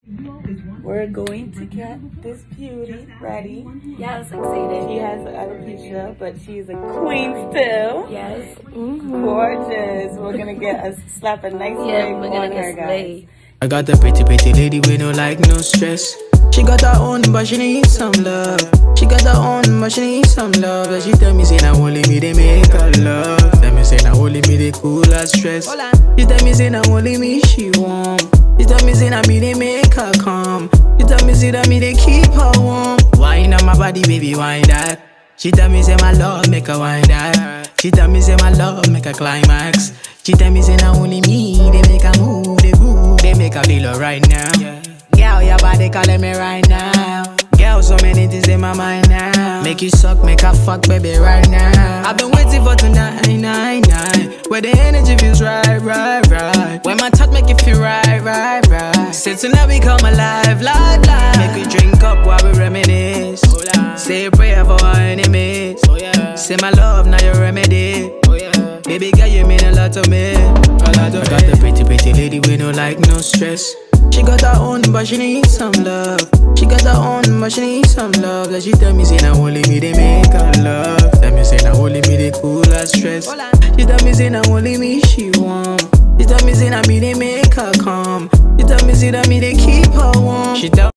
We're going to get this beauty ready. Yes, excited. She has alopecia, but she's a queen still. Yes. Gorgeous. We're gonna slap a nice wig on her, guys. I got a pretty lady with no like no stress. She got her own but she needs some love. She got her own but she needs some love. And she tell me say now only me they make her love. Tell me say now only me they cool her stress. She tell me say now only me she want. She tell me say now me they make her calm. She tell me say that me they keep her warm. Wine on my body baby wine that. She tell me say my love make her wine that. She tell me say my love make her climax. She tell me say now only me they make her move, they groove, they make her feel alright now. Girl, your body calling me right now. Girl, so many things in my mind now. Make you suck, make her fuck, baby, right now. I've been waiting for tonight, where the energy feels right. When my touch make you feel right. Say tonight we come alive, live. Make we drink up while we reminisce. Say a prayer for our enemies. Say my love, now your remedy. Baby girl, you mean a lot to me. I got the pretty lady with no like no stress. She got her own but she needs some love. She got her own but she needs some love. And she tell me say now only me they make her love. Tell me say now only me they cool her stress. She tell me say now only me she want. She tell me say now me they make her calm. She tell me say that me they keep her warm. She tell